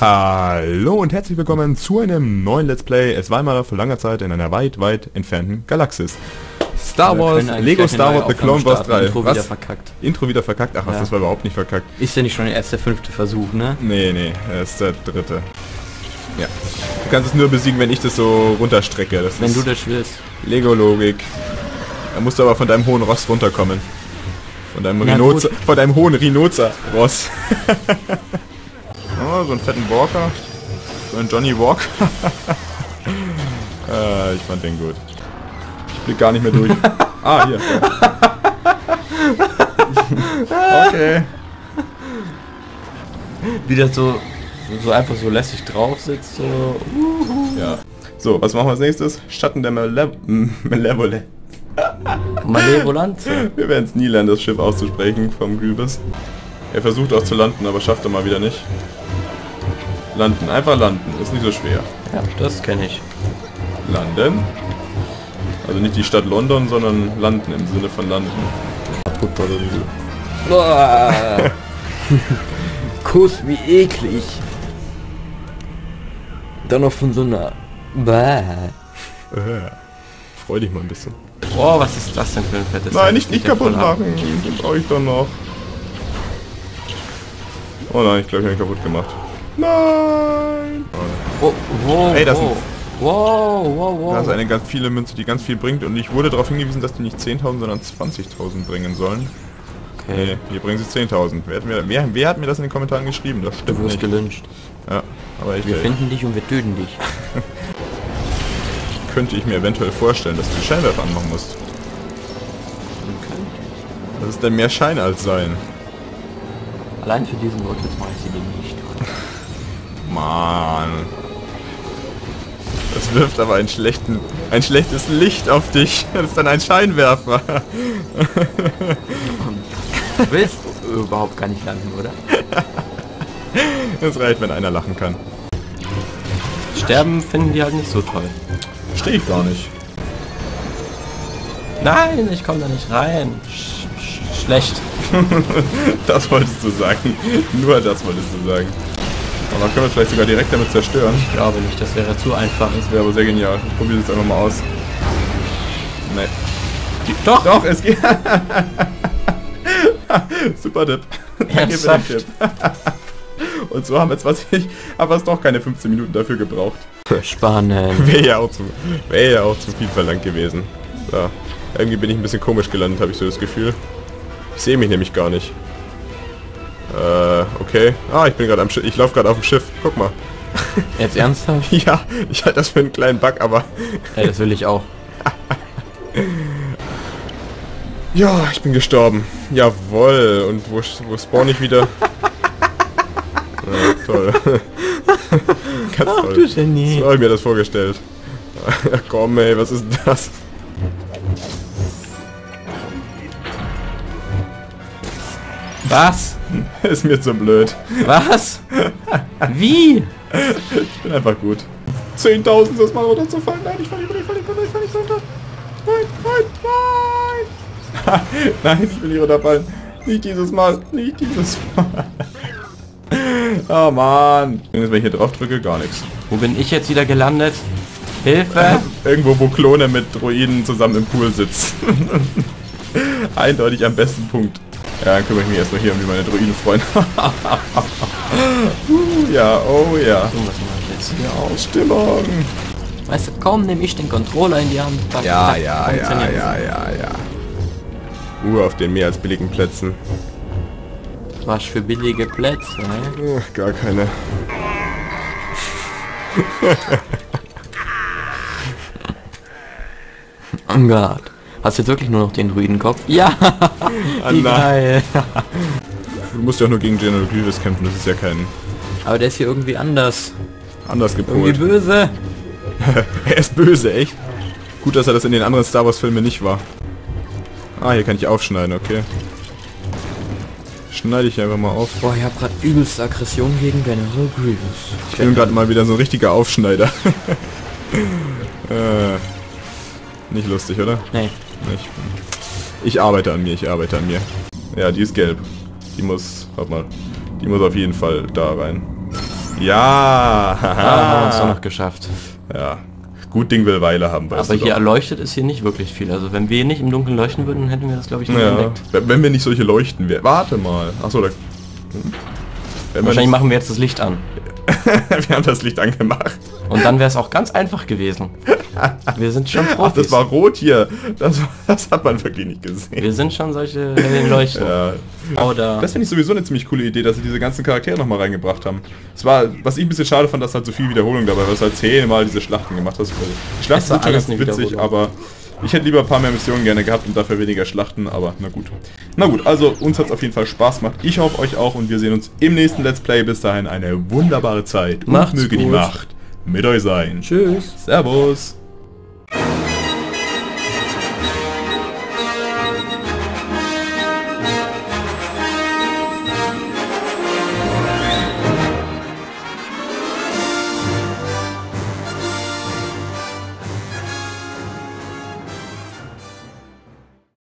Hallo und herzlich willkommen zu einem neuen Let's Play. Es war einmal vor langer Zeit in einer weit, weit entfernten Galaxis. Star Wars, Lego Star Wars The Clone Wars 3. Intro wieder verkackt. Intro wieder verkackt? Ach was, das war überhaupt nicht verkackt. Ist ja nicht schon erst der 5. Versuch, ne? Nee, ist der 3. Ja. Du kannst es nur besiegen, wenn ich das so runterstrecke. Das wenn ist du das willst. Lego-Logik. Da musst du aber von deinem hohen Ross runterkommen. Von deinem hohen Rhinozer-Ross. Oh, so einen fetten Walker. So einen Johnny Walker. Ich fand den gut. Ich blick gar nicht mehr durch. Ah, hier. Okay. Wie das so einfach so lässig drauf sitzt, so. Ja. So, was machen wir als nächstes? Schatten der Malevolent. Malevolanz. Wir werden es nie lernen, das Schiff auszusprechen vom Grievous. Er versucht auch zu landen, aber schafft er mal wieder nicht. Landen, einfach landen, ist nicht so schwer. Ja, das kenne ich. Landen. Also nicht die Stadt London, sondern landen im Sinne von landen. Kuss, wie eklig. Dann noch von so einer... Freu dich mal ein bisschen. Oh, was ist das denn für ein fettes... Nein, nicht kaputt machen. Den brauche ich dann noch. Oh nein, ich glaube, ich habe ihn kaputt gemacht. Nein! Oh, wow, ey, das wow. ist eine ganz viele Münze, die ganz viel bringt. Und ich wurde darauf hingewiesen, dass die nicht 10.000, sondern 20.000 bringen sollen. Okay. Nee, hier bringen sie 10.000. Wer hat mir das in den Kommentaren geschrieben? Das stimmt Du wirst nicht. gelyncht. Ja, aber ich Wir finden dich und wir töten dich. könnte ich mir eventuell vorstellen, dass du die Scheinwerfer anmachen musst. Okay. Das ist dann mehr Schein als Sein. Allein für diesen Ort jetzt mache ich sie dem nicht. Mann. Das wirft aber ein schlechtes Licht auf dich. Das ist dann ein Scheinwerfer. Du willst überhaupt gar nicht landen, oder? Das reicht, wenn einer lachen kann. Sterben finden die halt nicht so toll. Verstehe ich gar nicht. Nein, ich komme da nicht rein. Schlecht. Das wolltest du sagen. Nur das wolltest du sagen. Aber können wir vielleicht sogar direkt damit zerstören? Ich glaube nicht, das wäre zu einfach. Das wäre aber sehr genial. Ich probiere das einfach mal aus. Nee. Doch, es geht. Super Tipp. Danke für den Tipp. Und so haben wir aber es doch keine 15 Minuten dafür gebraucht. Spannend. Wäre ja auch zu viel verlangt gewesen. So. Irgendwie bin ich ein bisschen komisch gelandet, habe ich so das Gefühl. Ich sehe mich nämlich gar nicht. Okay. Ah, ich bin gerade am Schiff. Ich laufe gerade auf dem Schiff. Guck mal. Jetzt ernsthaft? Ja, ich halte das für einen kleinen Bug, aber... Ja, das will ich auch. Ja, ich bin gestorben. Jawohl. Und wo spawn ich wieder? Ja, toll. Ganz Ach, toll. du Genie. So habe ich mir das vorgestellt. Ja, komm ey, was ist denn das? Was? Ist mir zu blöd. Was? Wie? Ich bin einfach gut. 10.000 das mal runterzufallen. Nein, ich fall nicht runter. Nein. Nein, ich will nicht runterfallen. Nicht dieses Mal. Oh Mann. Wenn ich hier drauf drücke, gar nichts. Wo bin ich jetzt wieder gelandet? Hilfe! Irgendwo, wo Klone mit Droiden zusammen im Pool sitzen. Eindeutig am besten Punkt. Ja, dann kümmere ich mich erstmal hier um meine Droidenfreunde. Ja, oh ja. So, was mache ich jetzt hier aus? Stimmung. Weißt du, kaum nehme ich den Controller in die Hand. Ja. Auf den mehr als billigen Plätzen. Was für billige Plätze, ne? Ach, gar keine. Oh Gott. Hast du jetzt wirklich nur noch den Druidenkopf? Ja! Wie nein. geil! Du musst ja auch nur gegen General Grievous kämpfen, das ist ja kein... Aber der ist hier irgendwie anders. Anders Irgendwie gepolt. böse. Er ist böse, echt? Gut, dass er das in den anderen Star Wars Filmen nicht war. Ah, hier kann ich aufschneiden, okay. Schneide ich einfach mal auf. Boah, ich habe gerade übelste Aggression gegen General Grievous. Ich bin gerade mal wieder so ein richtiger Aufschneider. Nicht lustig, oder? Nee. Ich arbeite an mir. Ja, die ist gelb. Die muss, warte mal, die muss auf jeden Fall da rein. Ja. Haben wir uns doch noch geschafft. Ja. Gut Ding will Weile haben, weißt du. Aber hier erleuchtet ist hier nicht wirklich viel. Also wenn wir nicht im Dunkeln leuchten würden, hätten wir das, glaube ich, nicht entdeckt. Wenn wir nicht solche leuchten wären. Warte mal. Achso, da... Wahrscheinlich machen wir jetzt das Licht an. Wir haben das Licht angemacht. Und dann wäre es auch ganz einfach gewesen. Wir sind schon Profis. Ach, das war rot hier. Das hat man wirklich nicht gesehen. Wir sind schon solche hellen Leuchten. Ja. Oder das finde ich sowieso eine ziemlich coole Idee, dass sie diese ganzen Charaktere nochmal reingebracht haben. Es war, was ich ein bisschen schade fand, dass halt so viel Wiederholung dabei war, weil es halt 10-mal diese Schlachten gemacht hast. Die Schlachten sind schon ganz witzig, aber ich hätte lieber ein paar mehr Missionen gerne gehabt und dafür weniger Schlachten, aber na gut. Na gut, also uns hat es auf jeden Fall Spaß gemacht. Ich hoffe euch auch und wir sehen uns im nächsten Let's Play. Bis dahin eine wunderbare Zeit. Macht's und möge gut. die Macht mit euch sein. Tschüss. Servus.